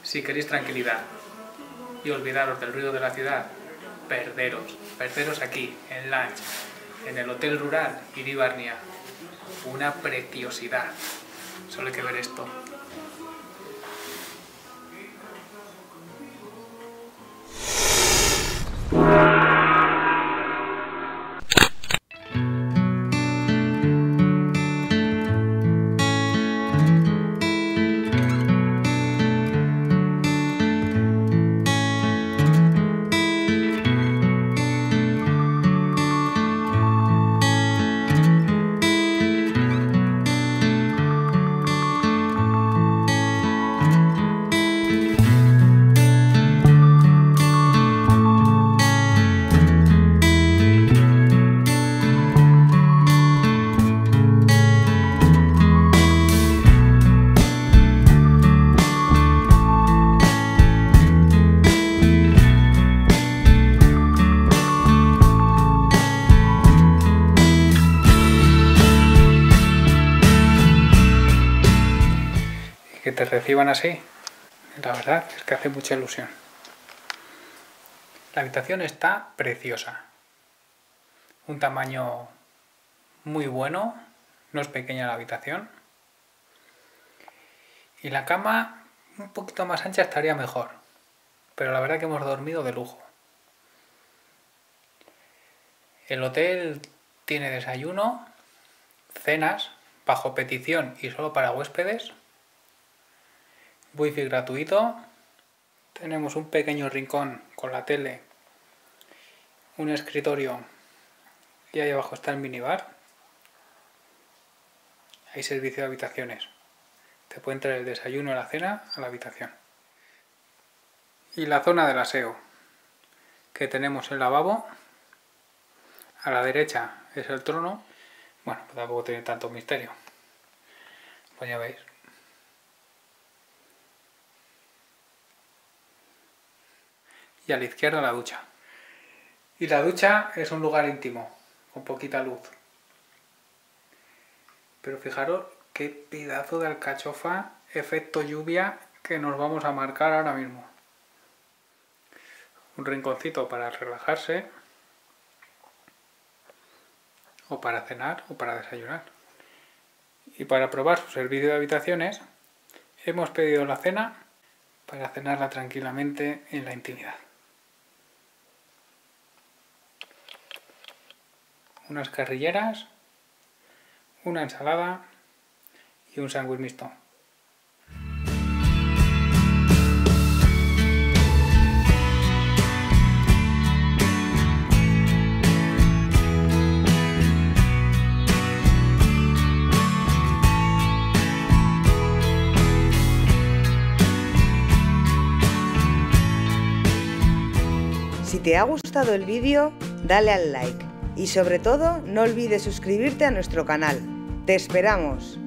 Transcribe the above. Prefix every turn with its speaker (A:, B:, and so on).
A: Si queréis tranquilidad y olvidaros del ruido de la ciudad, perderos aquí, en Lange, en el Hotel Rural Iribarnia. Una preciosidad. Solo hay que ver esto. Que te reciban así, la verdad es que hace mucha ilusión. La habitación está preciosa, un tamaño muy bueno, no es pequeña la habitación, y la cama un poquito más ancha estaría mejor, pero la verdad que hemos dormido de lujo. El hotel tiene desayuno, cenas, bajo petición y solo para huéspedes, wifi gratuito, tenemos un pequeño rincón con la tele, un escritorio y ahí abajo está el minibar. Hay servicio de habitaciones, te puede entrar el desayuno o la cena a la habitación. Y la zona del aseo, que tenemos el lavabo, a la derecha es el trono, bueno, pues tampoco tiene tanto misterio, pues ya veis. Y a la izquierda la ducha. Y la ducha es un lugar íntimo, con poquita luz. Pero fijaros qué pedazo de alcachofa, efecto lluvia, que nos vamos a marcar ahora mismo. Un rinconcito para relajarse, o para cenar, o para desayunar. Y para probar su servicio de habitaciones, hemos pedido la cena para cenarla tranquilamente en la intimidad. Unas carrilleras, una ensalada y un sándwich mixto.
B: Si te ha gustado el vídeo, dale al like. Y sobre todo, no olvides suscribirte a nuestro canal. ¡Te esperamos!